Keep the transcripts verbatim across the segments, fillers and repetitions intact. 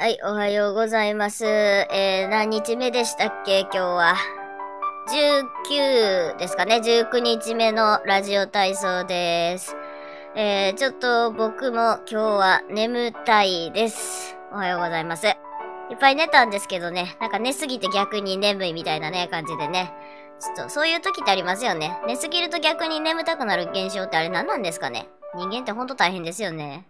はい、おはようございます。えー、何日目でしたっけ今日は。じゅうきゅうですかね。じゅうくにちめのラジオ体操です。えー、ちょっと僕も今日は眠たいです。おはようございます。いっぱい寝たんですけどね。なんか寝すぎて逆に眠いみたいなね、感じでね。ちょっとそういう時ってありますよね。寝すぎると逆に眠たくなる現象ってあれ何なんですかね。人間ってほんと大変ですよね。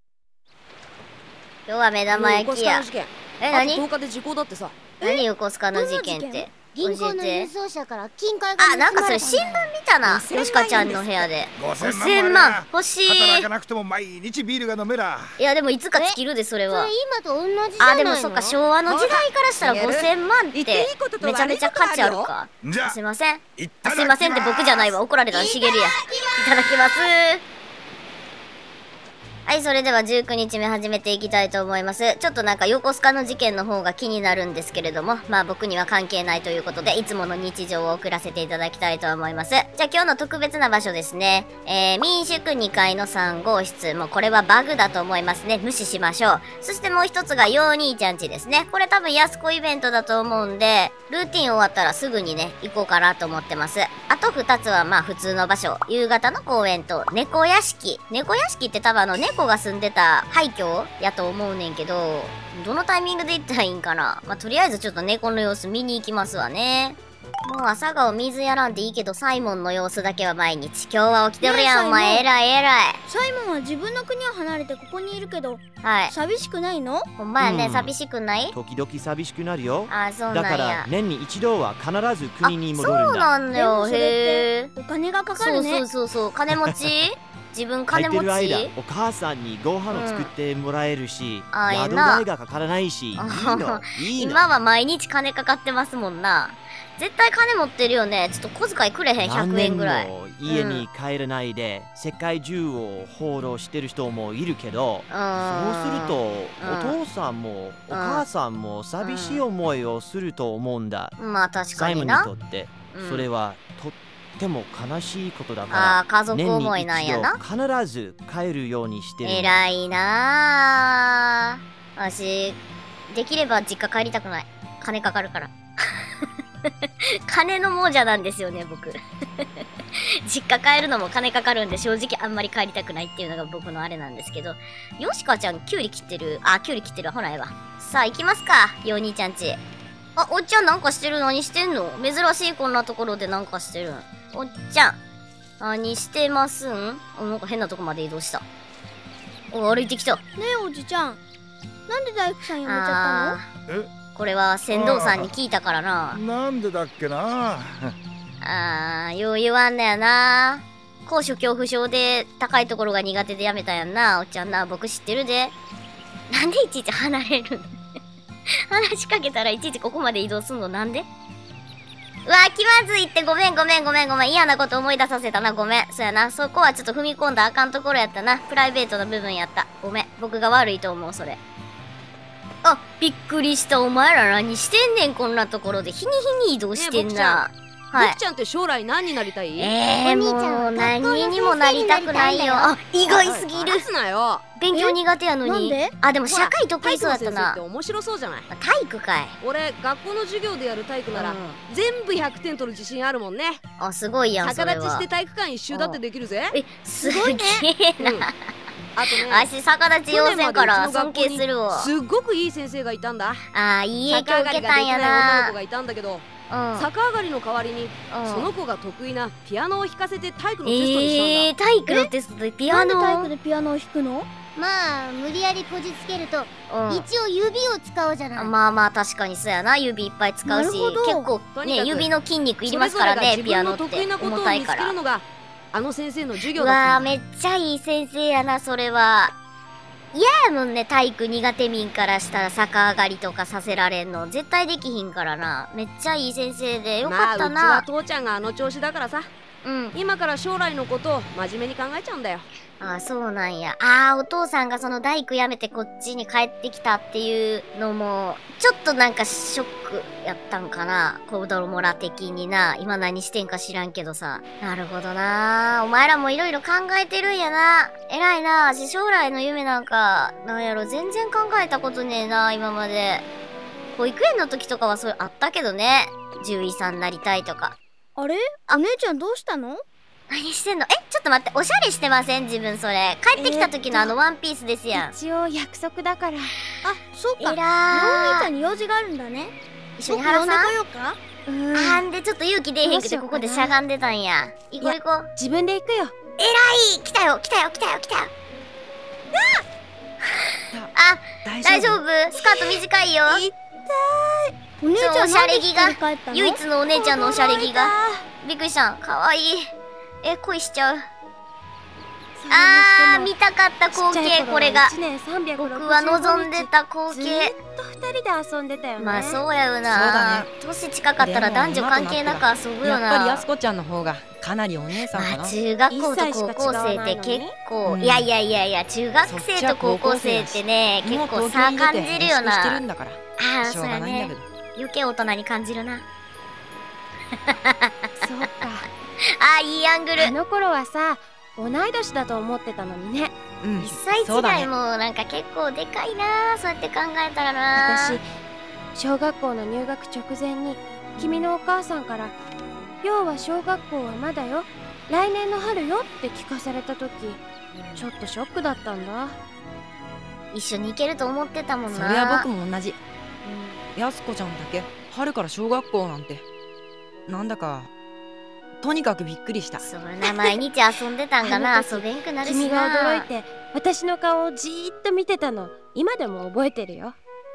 今日は目玉焼きや。え、何？ とおかで時効だってさ。 何横須賀の事件って。 銀行の輸送車から金塊が盗まれたんだよ。 あ、なんかそれ新聞見たな。よしかちゃんの部屋で。 ごせんまん欲しい。 働かなくても毎日ビールが飲めら。 いやでもいつか尽きるでそれは。 それ今と同じじゃないの？ あ、でもそっか、昭和の時代からしたらごせんまんってめちゃめちゃ価値あるか。 じゃあすいません。 すすいませんって僕じゃないわ。怒られたらしげるや。いただきます。はい、それではじゅうくにちめ始めていきたいと思います。ちょっとなんか横須賀の事件の方が気になるんですけれども、まあ僕には関係ないということで、いつもの日常を送らせていただきたいと思います。じゃあ今日の特別な場所ですね。えー、民宿にかいのさんごうしつ。もうこれはバグだと思いますね。無視しましょう。そしてもう一つがよう兄ちゃんちですね。これ多分安子イベントだと思うんで、ルーティン終わったらすぐにね、行こうかなと思ってます。あとふたつはまあ普通の場所。夕方の公園と猫屋敷。猫屋敷って多分あの猫が住んでた廃墟やと思うねんけど、どのタイミングで行ったらいいんかな。まあ、とりあえずちょっと猫の様子見に行きますわね。もう朝顔水やらんでいいけど、サイモンの様子だけは毎日。今日は起きてるやん、お前。えらいえらい。 サイモンは自分の国を離れてここにいるけど、 はい。 寂しくないの？ ほんまやね、 うん寂しくない？ 時々寂しくなるよ。 ああ、そうなんや。 だから年に一度は必ず国に戻るんだ。 そうなんだよ。 でもそれへえ。 ってお金がかかるね。 そうそうそうそう。金持ち自分金持帰ってる間ちお母さんにご飯を作ってもらえるし、 うんあええな宿代がかからないし、いいのいいの。 今は毎日金かかってますもんな。絶対金持ってるよね。ちょっと小遣いくれへん、ひゃくえんぐらい。 何年も家に帰らないで、うん、世界中を放浪してる人もいるけど、そうすると、うん、お父さんもお母さんも寂しい思いをすると思うんだ。 うん、まあ確かにな。 サイモンにとって、うん、それはとっても悲しいことだから、 ああ、家族思いなんやな。 年に一度必ず帰るようにしてる。 偉いなあ。私できれば実家帰りたくない。金かかるから。金の亡者なんですよね、僕。実家帰るのも金かかるんで、正直あんまり帰りたくないっていうのが僕のあれなんですけど。よしかちゃん、キュウリ切ってる。あ、キュウリ切ってる。ほら、ええわ。さあ、行きますか。よう兄ちゃんち。あ、おっちゃんなんかしてる？何してんの？珍しいこんなところでなんかしてるん。おっちゃん。何してますん？お、なんか変なとこまで移動した。お、歩いてきた。 ねえ、おじちゃん。なんで大工さん辞めちゃったの？ え？ これは船頭さんに聞いたからな。 なんでだっけな。 あー、よう言わんのやな。高所恐怖症で高いところが苦手でやめたんやんな。おっちゃんな、僕知ってるで。なんでいちいち離れるん話しかけたらいちいちここまで移動すんのなんで？うわー、気まずいって。ごめんごめんごめんごめん。嫌なこと思い出させたな。ごめん。そうやな。そこはちょっと踏み込んだあかんところやったな。プライベートな部分やった。ごめん。僕が悪いと思う、それ。あ、びっくりした。お前ら何してんねん、こんなところで。日に日に移動してんな。 はい。僕ちゃんって将来何になりたい？ えー、もう何にもなりたくないよ。あ、意外すぎる。 話すなよ。 勉強苦手やのに。あ、でも社会得意そうだったな。 って面白そうじゃない。 体育かい。 俺学校の授業でやる体育なら全部ひゃくてん取る自信あるもんね。 あ、すごいやん。 逆立ちして体育館一周だってできるぜ。 え、すごいね。 あとね、 足逆立ち要せんから尊敬するわ。 すっごくいい先生がいたんだ。 あー、いい影響受けたんやな。 女の子がいたんだけど、逆上がりの代わりにその子が得意なピアノを弾かせて体育のテストにしたんだ。 えー、体育のテストでピアノ？ なんで体育でピアノを弾くの？まあ無理やりこじつけると、一応指を使うじゃない。 まあまあ確かにそうやな。指いっぱい使うし、結構ね、指の筋肉いりますからね、ピアノって。重たいから。 あの先生の授業だったんだ。うわー、めっちゃいい先生やな、それは。嫌やもんね、体育苦手民からしたら逆上がりとかさせられんの。絶対できひんからな。めっちゃいい先生でよかったな。 まあ、うちは父ちゃんがあの調子だからさ。うん。今から将来のことを真面目に考えちゃうんだよ。 ああ、そうなんや。ああ、お父さんがその大工辞めてこっちに帰ってきたっていうのも、ちょっとなんかショックやったんかな。子供ら的にな。今何してんか知らんけどさ。なるほどな。お前らもいろいろ考えてるんやな。偉いな。私将来の夢なんか、なんやろ、全然考えたことねえな、今まで。保育園の時とかはそれあったけどね。獣医さんなりたいとか。 あれ？お姉ちゃんどうしたの？ 何してんの？え、ちょっと待って、おしゃれしてません？自分それ。帰ってきた時のあのワンピースですやん。 一応約束だから。あ、そうか。 えらー。 お兄ちゃんに用事があるんだね。 一緒に原さん？ 僕呼んでこようか？うん。 あんでちょっと勇気出えへんくてここでしゃがんでたんや。行こう行こう。 自分で行くよ。 えらい！来たよ来たよ来たよ来たよ。あ、大丈夫？スカート短いよ。 痛い。お姉ちゃんおしゃれ着がなんで一人帰ったの？ 唯一のお姉ちゃんのおしゃれ着が。びっくりしたん。かわいい。え、恋しちゃう。あー、見たかった光景、これが。僕は望んでた光景。 ずっと二人で遊んでたよね。 まあそうやよそうな。 だね。 年近かったら男女関係なく遊ぶよな。 やっぱりやすこちゃんの方がかなりお姉さんかまあな。 中学校と高校生って結構、いやいやいやいや、中学生と高校生ってね、結構差感じるよな。 してるんだから。 ああ、 しょそううやねがないんだけ。ど。 余計大人に感じるな。 そうか。 あー、いいアングル。 あの頃はさ、同い年だと思ってたのにね。 うん一歳そうだね違いもなんか結構でかいな、そうやって考えたらな。 私、小学校の入学直前に君のお母さんから「要は小学校はまだよ、来年の春よ」って聞かされた時、ちょっとショックだったんだ。 一緒に行けると思ってたもんな。 それは僕も同じ。やすこちゃんだけ春から小学校なんてなんだかとにかくびっくりした。 そうな、毎日遊んでたんかな。 あの時遊べんくなるしな。 君が驚いて私の顔をじーっと見てたの今でも覚えてるよ。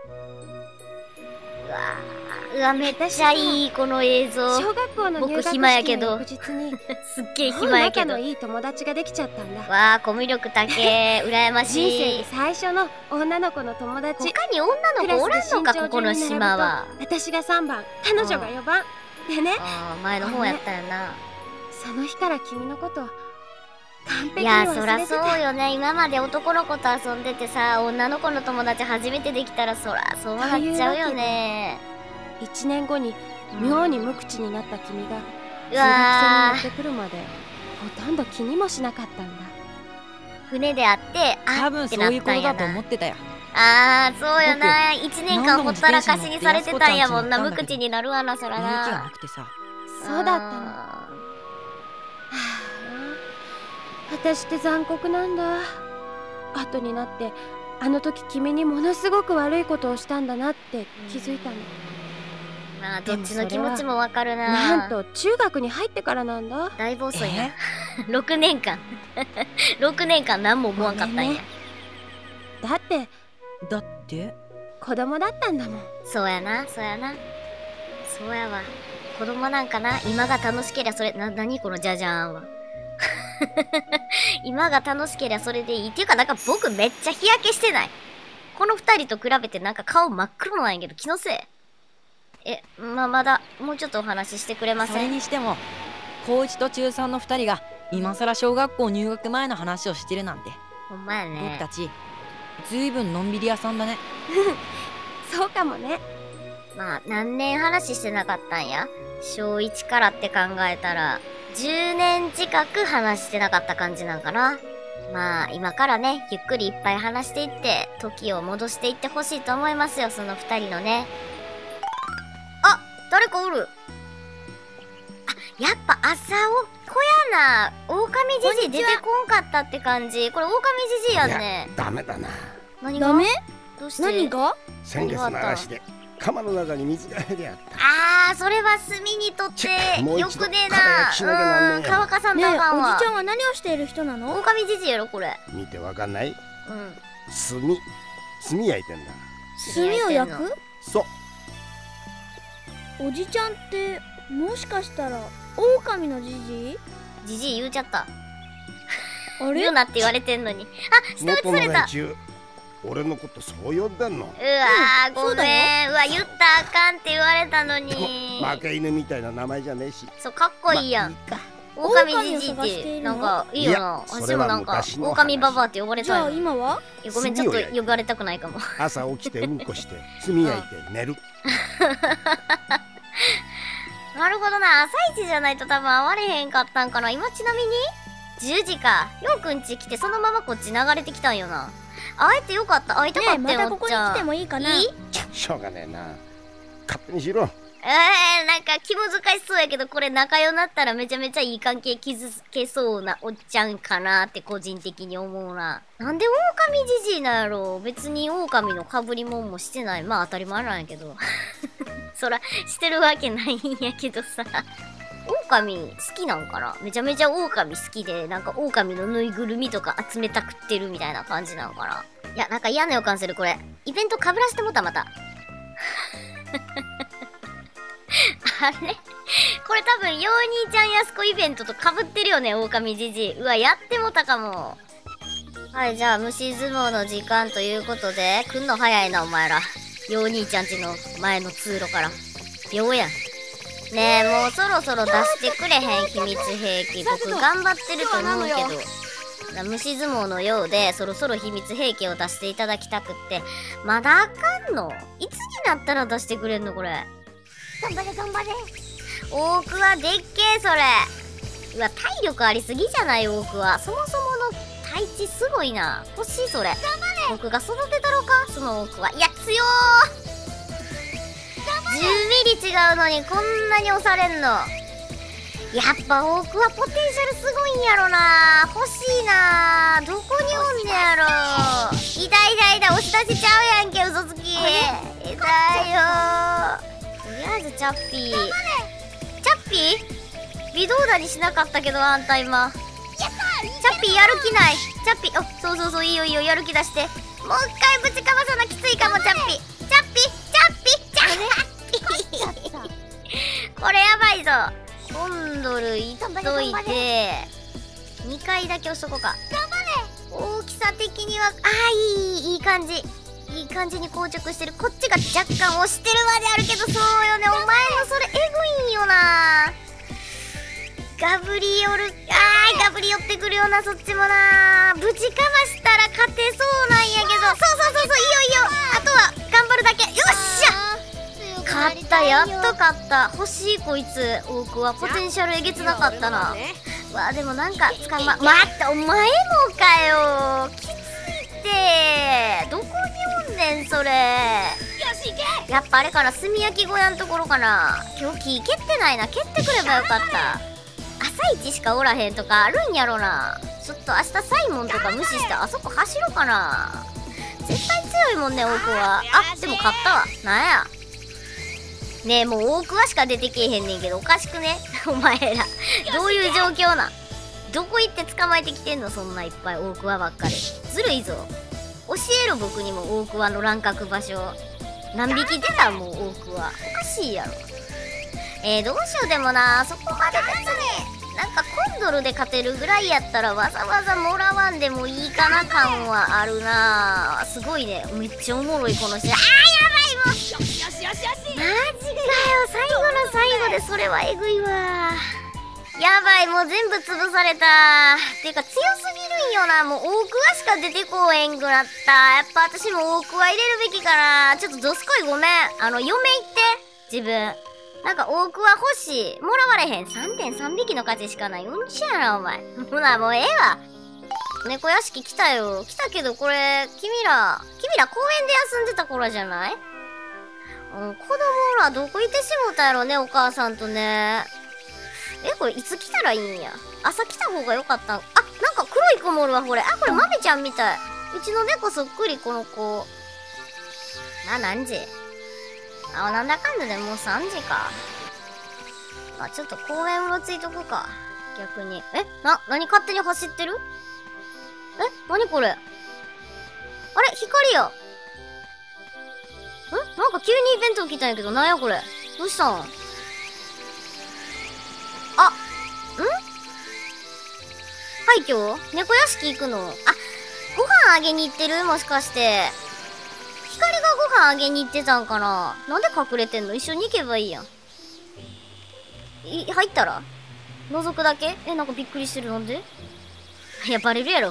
うわー、うわ、めっちゃいいこの映像。 小学校の入学僕暇や式けどの翌日にすっげえもう暇やけど。 仲のいい友達ができちゃったんだ。 わあ、コミュ力高え。羨まし人生いで。最初の女の子の友達。 他に女の子おらんのか、ここの島は。 私がさんばん、彼女がよんばんでね。 ああ、前の方やったよな。 その日から君のこと完璧いや、 に忘れてた。 そらそうよね。今まで男の子と遊んでてさ、女の子の友達初めてできたらそらそうなっちゃうよね。 いちねんごに妙に無口になった君がう中わ学生に乗ってくるまでほとんど気にもしなかったんだ。 ー、船で会ってあ多分ってそういうことだなったんやな。 と思ってたよ。 あー、そうよな。いちねんかんほったらかしにされてたんやもんな。無何度も自転車乗ってやすこちゃんちに行ったんだけど口になるわな、そら勇気がな。 なくてさ。 そうだったの。はああ、私って残酷なんだ。後になってあの時君にものすごく悪いことをしたんだなって気づいたの。 ーまあ、どっちの気持ちもわかるな。 なんと中学に入ってからなんだ。 だいぶ遅いな。ろくねんかん。ろくねんかん何も思わんかったんや。 ごめんねだってだって子供だったんだもん。 そうやな、そうやな。そうやわ。子供なんかな。今が楽しけりゃそれ、な、なにこのじゃじゃーんは。今が楽しけりゃそれでいい。っていうかなんか僕めっちゃ日焼けしてない？この二人と比べてなんか顔真っ黒なんやけど気のせい？え、まあ、まだもうちょっとお話ししてくれまそれせん？ にしても高いちと中さんのふたりが今更小学校入学前の話をしてるなんて、 ほんまやね。 僕たちずいぶんのんびり屋さんだね。 そうかもね。 まあ、何年話してなかったんや？小いちからって考えたら、じゅうねん近く話してなかった感じなんかな。まあ、今からね、ゆっくりいっぱい話していって、時を戻していってほしいと思いますよ、その二人のね。あ、誰かおる。あ、やっぱ朝おこやな。狼じじい出てこんかったって感じ。これ狼じじいやんね。 ダメだな。 何が？ ダメ？ どうして？ 何が？ 先月の嵐で釜の中に水が減りあった。 あー、それは炭にとってもう一度よくねえ空焼きしなきゃなんな。うん、 ねえや乾かさんねえ、おじとあかんわ。 ちゃんは何をしている人なの？ 狼じじいやろこれ。 見てわかんない？ うん。 炭炭焼いてんだ。 炭を焼く？ そう。 おじちゃんってもしかしたら狼のじじい？ じじい言うちゃった。 あ言れうなって言われてんのに。あ、下打ち元のされた。 連中俺のことそう呼んでんの？ うわー、ごそうだめん。うわ、言ったらあかんって言われたのでもに。 負け犬みたいな名前じゃねえし。 そう、かっこいいやん。 まあいいか。 狼じじいってなんかいいよな。 いや私もなんかそれは昔の話狼ババアって呼ばれじゃあたいの。 今はいやごめんちょっと呼ばれたくないかも。 朝起きてうんこして炭焼いて寝る。 なるほどな。朝一じゃないと多分会われへんかったんかな。今ちなみにじゅうじか。ようくんち来てそのままこっち流れてきたんよな。会えてよかった。会いたかったよ。 ねえまたここに来てもいいいかないいしょうがねえな。勝手にしろ。 えー、なんか気難しそうやけど、これ仲良なったらめちゃめちゃいい関係築けそうなおっちゃんかなって個人的に思うな。なんで狼じじいなんやろ。別に狼の被り物もしてない。まあ当たり前なんやけど。そら、してるわけないんやけどさ。狼好きなんかな。めちゃめちゃ狼好きで、なんか狼のぬいぐるみとか集めたくってるみたいな感じなのかな。いや、なんか嫌な予感するこれ。イベント被らしてもたまた。あれこれ多分、よう兄ちゃんやすこイベントと被ってるよね、狼じじい。うわ、やってもたかも。はい、じゃあ、虫相撲の時間ということで、来んの早いな、お前ら。よう兄ちゃんちの前の通路から。秒やん。ねえ、もうそろそろ出してくれへん、秘密兵器。僕頑張ってると思うけど。な虫相撲のようで、そろそろ秘密兵器を出していただきたくって。まだあかんの？いつになったら出してくれんのこれ。頑張れ頑張れ。多くはでっけえそれ。うわ、体力ありすぎじゃない多くは。そもそもの配置すごいな。欲しいそれ。僕が育てたろかその多くは。いや、強ーじゅうミリ違うのにこんなに押されんの。やっぱ多くはポテンシャルすごいんやろな。欲しいな。どこにおんねやろ。痛い痛い痛い、押し出しちゃうやんけ嘘つき。痛いよ。とりあえずチャッピー。チャッピー微動だにしなかったけどあんた今。チャッピーやる気ない。チャッピー、お、そうそうそう、いいよいいよ、やる気出して。もう一回ぶちかまさなきついかも。チャッピーチャッピーチャッピーチャッピーこれやばいぞ。コンドルいっといてにかいだけ押しとこうか。大きさ的にはあーいいいい感じ。いい感じに硬直してる。こっちが若干押してるまであるけど、そうよね、お前のそれえぐいんよな。ガブリ寄る、あーガブリ寄ってくるよな、そっちもな。ぶちかましたら勝てそうなんやけど、そうそうそうそう、いいよいいよ。あとは頑張るだけ。よっしゃ勝った、やっと勝った。欲しいこいつ。多くはポテンシャルえげつなかったな。わあでもなんかつかま、待って、お前もかよ。きついってどこにおんねんそれ。やっぱあれかな、炭焼き小屋のところかな。今日木蹴ってないな。蹴ってくればよかった。朝一しかおらへんとかあるんやろな。ちょっと明日サイモンとか無視してあそこ走ろうかな。絶対強いもんね多くは。あでも勝ったわ。なんやねえ、もう大桑しか出てけえへんねんけど、おかしくねお前らどういう状況なん。どこ行って捕まえてきてんの、そんないっぱい大桑ばっかり。ずるいぞ。教えろ僕にも大桑の乱獲場所。何匹出たもう大桑。おかしいやろ。えー、どうしよう。でもな、そこまで別になんかコンドルで勝てるぐらいやったらわざわざもらわんでもいいかな感はあるな。すごいね、めっちゃおもろいこの試合。あーやばい、もうマジかよ、最後の最後でそれはえぐいわ。やばい、もう全部潰された。ていうか強すぎるんよな。もう大桑しか出てこへんくなった。やっぱ私も大桑入れるべきかな。ちょっとどすこいごめん。あの嫁行って自分なんか大桑欲しい。もらわれへん。 さんてんさん 匹の価値しかない。うんちやなお前。ほなもうええわ。猫屋敷来たよ。来たけどこれ君ら君ら公園で休んでた頃じゃない？うん、子供らどこ行ってしもたやろね、お母さんとね。え、これいつ来たらいいんや。朝来た方がよかったん。あ、なんか黒い子もおるわ、これ。あ、これ豆ちゃんみたい。うちの猫そっくり、この子。な、何時？あ、なんだかんだでもうさんじか。あ、ちょっと公園うろついとこか。逆に。え、な、何勝手に走ってる？え、何これ？あれ、光や。ん？なんか急にイベント起きたんやけど、なんやこれ。どうしたん？あ、ん？廃墟？猫屋敷行くの？あ、ご飯あげに行ってる？もしかして。光がご飯あげに行ってたんかな？なんで隠れてんの？一緒に行けばいいやん。い、入ったら？ 覗くだけ？え、なんかびっくりしてる。なんで？いや、バレるやろ。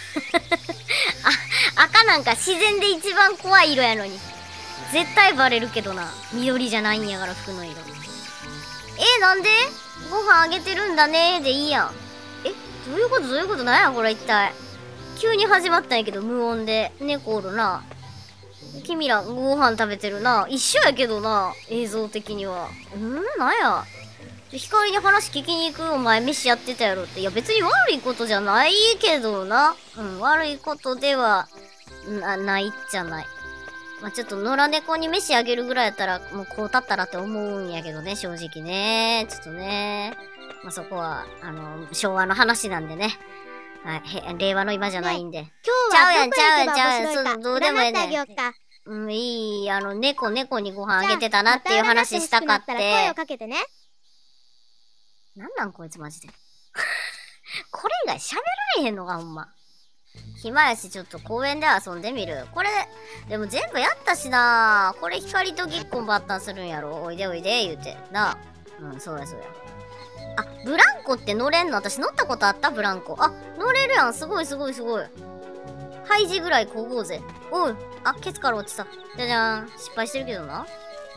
あ、赤なんか自然で一番怖い色やのに。絶対バレるけどな。緑じゃないんやから服の色。え、なんで？ご飯あげてるんだねーでいいやん。え、どういうことどういうことなんやこれ一体。急に始まったんやけど無音で。猫おるな。君らご飯食べてるな。一緒やけどな。映像的には。んーなんや。光に話聞きに行くお前飯やってたやろって。いや別に悪いことじゃないけどな。うん、悪いことではな、ないっちゃない。まあ、ちょっと野良猫に飯あげるぐらいやったらもうこうたったらって思うんやけどね、正直ね。ちょっとね。まあ、そこは、あの、昭和の話なんでね。はい、へ令和の今じゃないんで。 今日はどこへ行けば面白いかちゃうやんちゃうやんちゃうやんそうどうでもええねん占ってあげよっか。 うん、いい、あの、猫猫にご飯あげてたなっていう話したかって。 じゃあまた占って欲しくなったら声をかけてね。 なんなんこいつマジで。これ以外喋られへんのかほんま。暇やしちょっと公園で遊んでみる。これ、でも全部やったしな。これ光とぎっこんばったんするんやろ。おいでおいで言うて。なあ。うん、そうやそうや。あ、ブランコって乗れんの？私乗ったことあったブランコ。あ、乗れるやん。すごいすごいすごい。ハイジぐらいこごうぜ。おい。あ、ケツから落ちた。じゃじゃーん。失敗してるけどな。あ、え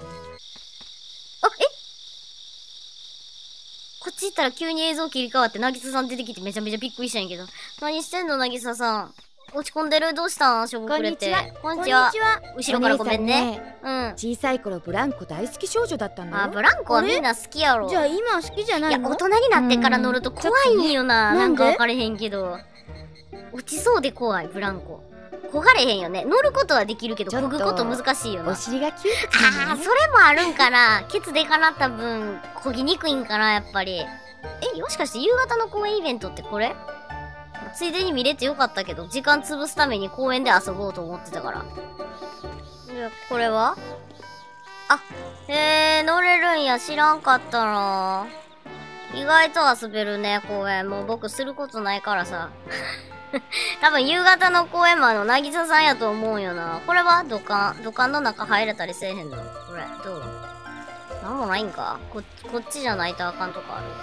こっち行ったら急に映像切り替わって渚さん出てきてめちゃめちゃびっくりしたんやけど。何してんの渚さん。落ち込んでる？どうしたん？しょぼくれて。こんにちは。後ろからごめんね。うん。 小さい頃ブランコ大好き少女だったんだよ。 あ、ブランコはみんな好きやろ。 じゃあ今好きじゃないの？ いや、大人になってから乗ると怖いんよな。うん、なんか分かれへんけど。落ちそうで怖い、ブランコ。焦がれへんよね。乗ることはできるけど、漕ぐこと難しいよな。 お尻がキュートだね。 ああ、それもあるんかな。ケツでかなった分、漕ぎにくいんかな、やっぱり。え、もしかして夕方の公園イベントってこれ？ついでに見れてよかったけど、時間潰すために公園で遊ぼうと思ってたから。で、これは？あ、へえ、乗れるんや。知らんかったな。意外と遊べるね、公園。もう僕することないからさ。多分夕方の公園もあの、渚さんやと思うよな。これは土管。土管の中入れたりせえへんの？これ、どう？なんもないんか。こ、こっちじゃないとあかんとかある。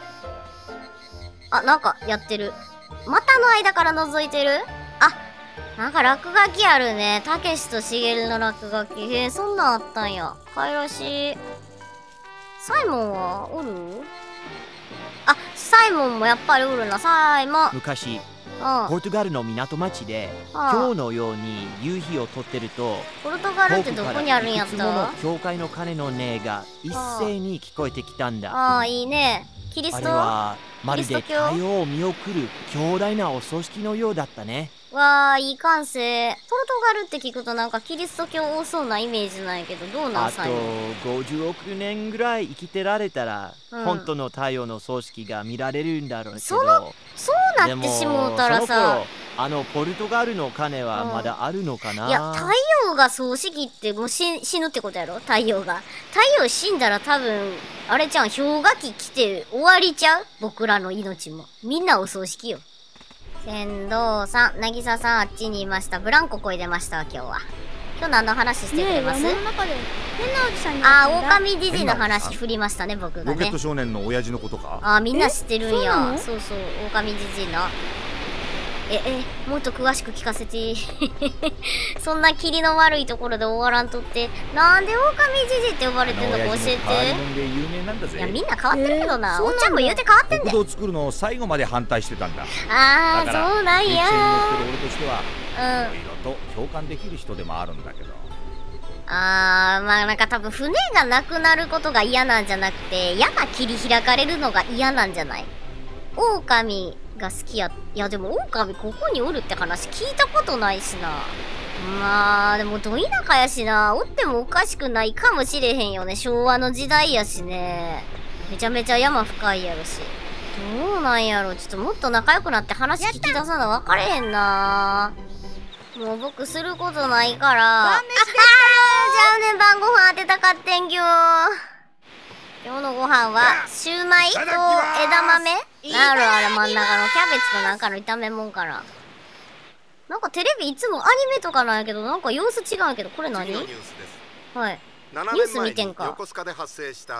あ、なんかやってる。股の間から覗いてる？あ、なんか落書きあるね。たけしとしげるの落書き。へえ、そんなんあったんや。かいらしい。サイモンはおる？あ、サイモンもやっぱりおるな。サイモン。 昔、 うん、 ポルトガルの港町で、今日のように夕日を撮ってると、 ポルトガルってどこにあるんやった？ いくつもの教会の鐘の音が一斉に聞こえてきたんだ。 ああ、いいね。キリスト？ あれはまるで太陽を見送る強大なお葬式のようだったね。 わあ、いい感性。ポルトガルって聞くとなんかキリスト教多そうなイメージなんやけど、どうなん？ あとごじゅうおくねんぐらい生きてられたら、うん、本当の太陽の葬式が見られるんだろうけど、 そのそうなってしもうたらさ、 あのポルトガルの鐘はまだあるのかな、うん、 いや、太陽が葬式ってもう死ぬってことやろ。太陽が太陽死んだら多分あれちゃん、氷河期来て終わりちゃう？僕らの命もみんなお葬式よ。船頭さん、渚さんあっちにいました。ブランコこいでました今日は。今日何の話してくれます？ ねえ、山の中で変なおじさんにあー、狼じじいの話振りましたね、僕がね。 ロケット少年の親父のことか？ あー、みんな知ってるんや。そうそう、狼じじいの。え、え、もっと詳しく聞かせて。そんな霧の悪いところで終わらんとって、なんで狼じじいって呼ばれてんのか教えて。いや、みんな変わってるけどな。えー、おっちゃんも言うて変わってんだよ。 国道作るのを最後まで反対してたんだ。 あー、そうなんや。 俺としては、いろいろと共感できる人でもあるんだけど。 あー、まあなんか多分船がなくなることが嫌なんじゃなくて、山切り開かれるのが嫌なんじゃない？狼が好きや。いやでも狼ここにおるって話聞いたことないしな。まあでもど田舎やしな、おってもおかしくないかもしれへんよね。昭和の時代やしね。めちゃめちゃ山深いやろし。どうなんやろ。ちょっともっと仲良くなって話聞き出さな分かれへんな。もう僕することないから。あ、あー、じゃあね、晩ご飯当てたかってんぎょー。今日のご飯はシューマイと枝豆なる、あれ真ん中のキャベツとなんかの炒めもんかな。なんかテレビいつもアニメとかなんやけど、なんか様子違うんやけど、これ何？はい。ニュース見てんか。 横須賀で発生した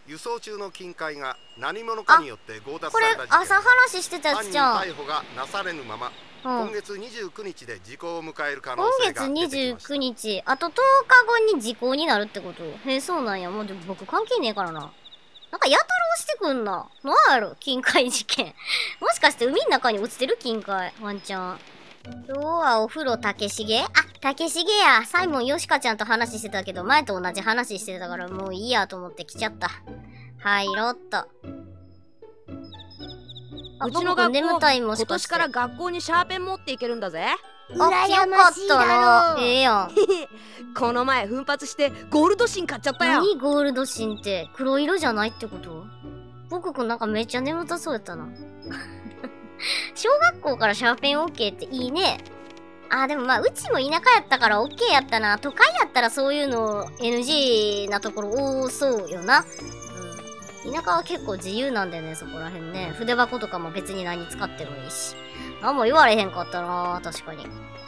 輸送中の金塊が何者かによって強奪された事件。 これ朝話してたやつじゃん。 犯人逮捕がなされぬまま、 うん、 今月にじゅうくにちで時効を迎える可能性が出てきました。 今月にじゅうくにち、あととおかごに時効になるってこと？へえ、そうなんや。もうでも僕関係ねえからな。なんかやたら押してくんな。なんやろ金塊事件。もしかして海の中に落ちてる金塊ワンチャン。今日はお風呂竹重？あ、竹重や。サイモンよしかちゃんと話してたけど、前と同じ話してたからもういいやと思って来ちゃった。入ろっと。 うちの学校、 眠たいもし今かして年から学校にシャーペン持っていけるんだぜ。 あ、よかったな。ええやん。 この前奮発してゴールドシン買っちゃったよ。 何ゴールドシンって黒色じゃないってこと？僕くんなんかめっちゃ眠たそうやったな。小学校からシャーペン OK っていいね。あ、でもまあうちも田舎やったから OK やったな。都会やったらそういうの エヌジー なところ多そうよな。うん。田舎は結構自由なんだよね、そこらへんね。筆箱とかも別に何使ってもいいし。あんま言われへんかったな、確かに。ん？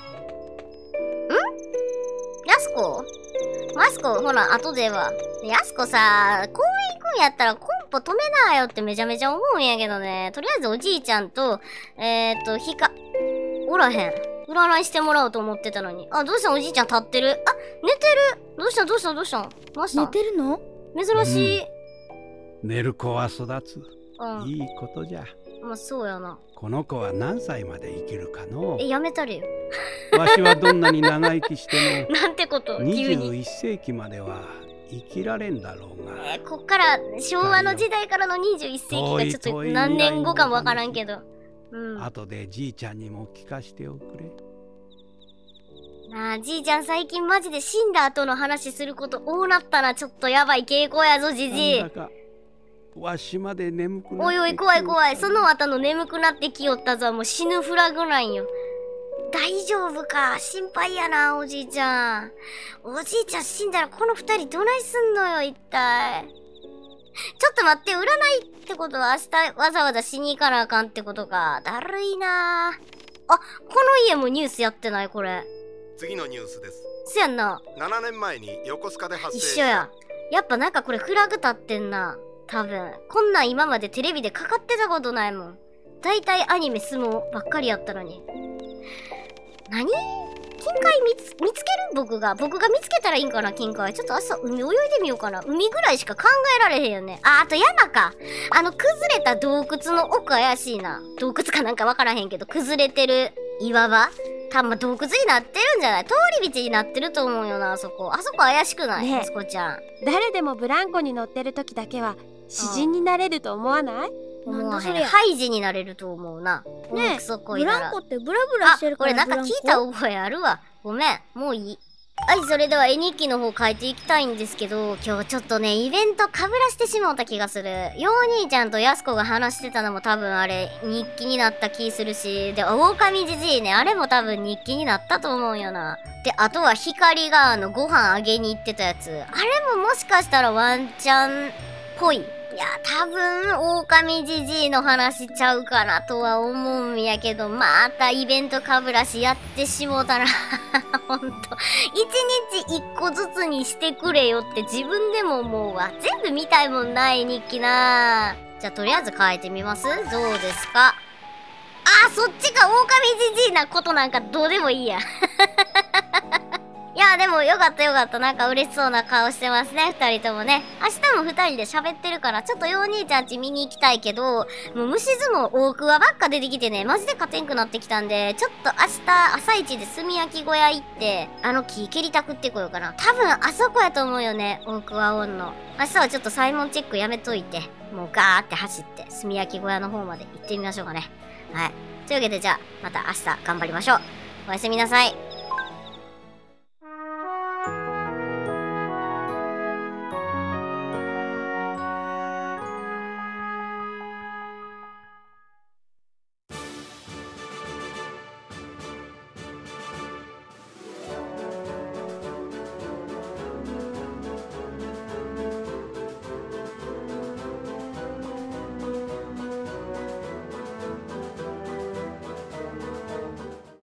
やすこ？マスコ、ほら、後では。やすこさ、公園行くんやったらコンポ止めなよってめちゃめちゃ思うんやけどね。とりあえずおじいちゃんと、えーっと、ひか、おらへん。占いしてもらおうと思ってたのに。あ、どうしたんおじいちゃん立ってる。あ、寝てる。どうしたんどうしたんどうしたんどうしたん寝てるの？ 珍しい。うん、 寝る子は育つ。 うん、 いいことじゃ。 まあ、そうやな。 この子は何歳まで生きるかの？ え、やめたれよ。 わしはどんなに長生きしてもなんてこと急ににじゅういっせいきまでは生きられんだろうが。 えー、こっから昭和の時代からのにじゅういっせいきがちょっと何年後かもわからんけど、うん、 後でじいちゃんにも聞かしておくれ。 なあ、じいちゃん最近マジで死んだ後の話すること多なったな。ちょっとやばい傾向やぞじじい。 わしまで眠くなって。 おいおい怖い怖い。その後の眠くなってきよったぞはもう死ぬフラグなんよ。大丈夫か？心配やな、おじいちゃん。おじいちゃん死んだらこの二人どないすんのよ、一体。ちょっと待って、占いってことは明日わざわざしに行かなあかんってことか。だるいな。あ、この家もニュースやってないこれ。 次のニュースです。 そやんな。 ななねんまえに横須賀で発生した。 一緒や。やっぱなんかこれフラグ立ってんな。多分。こんなん今までテレビでかかってたことないもん。だいたいアニメ相撲ばっかりやったのに。何？金塊見つ、見つける？僕が。僕が見つけたらいいんかな、金塊。ちょっと朝海泳いでみようかな。海ぐらいしか考えられへんよね。あ、あと山か。あの崩れた洞窟の奥怪しいな。洞窟かなんかわからへんけど、崩れてる岩場？多分洞窟になってるんじゃない？通り道になってると思うよな、あそこ。あそこ怪しくない？ ねえ、 あそこちゃん。 誰でもブランコに乗ってる時だけは詩人になれると思わない？ 思わへん。 なんだそれ。 ハイジになれると思うな。 ねえ、 クソこブいならランコってブラブラしてるあ、これなんか聞いた覚えあるわ。ごめん、もういい。はい、それでは絵日記の方書いていきたいんですけど、今日ちょっとね、イベントかぶらしてしまった気がする。よう兄ちゃんとやすこが話してたのも多分あれ、日記になった気するし、で、狼じじいね、あれも多分日記になったと思うよな。で、あとは光があの、ご飯あげに行ってたやつ。あれももしかしたらワンチャンっぽい。いや、多分、狼じじいの話しちゃうかなとは思うんやけど、またイベントかぶらしやってしもうたな。ほんと。一日一個ずつにしてくれよって自分でも思うわ。全部見たいもんない日記な。じゃあ、とりあえず変えてみます？どうですか？あ、そっちか。狼じじいなことなんかどうでもいいや。いや、でもよかったよかった。なんか嬉しそうな顔してますね、二人ともね。明日も二人で喋ってるから、ちょっとよう兄ちゃんち見に行きたいけど、もう虫相撲大桑ばっか出てきてね、マジで勝てんくなってきたんで、ちょっと明日朝一で炭焼き小屋行って、あの木蹴りたくってこようかな。多分あそこやと思うよね、大桑オンの。明日はちょっとサイモンチェックやめといて、もうガーって走って、炭焼き小屋の方まで行ってみましょうかね。はい。というわけでじゃあ、また明日頑張りましょう。おやすみなさい。